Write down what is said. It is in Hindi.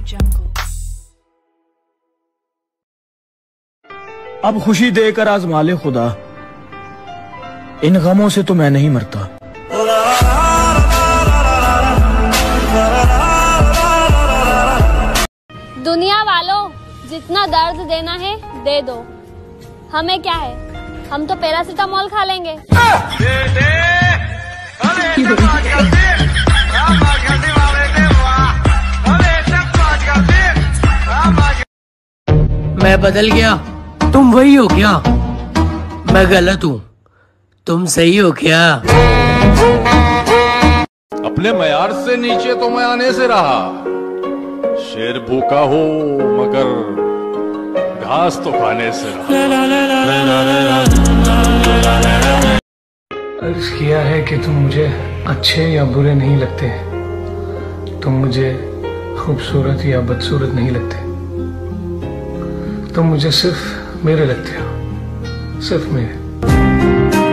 अब खुशी देकर आजमा ले खुदा, इन गमों से तो मैं नहीं मरता। दुनिया वालों, जितना दर्द देना है दे दो, हमें क्या है, हम तो पैरासिटामोल खा लेंगे। मैं बदल गया, तुम वही हो क्या? मैं गलत हूँ, तुम सही हो क्या? अपने मयार से नीचे तो मैं आने से रहा। शेर भूखा हो मगर घास तो खाने से रहा। अर्ज किया है कि तुम मुझे अच्छे या बुरे नहीं लगते, तुम मुझे खूबसूरत या बदसूरत नहीं लगते, तुम मुझे सिर्फ मेरे लगते हो, सिर्फ मेरे।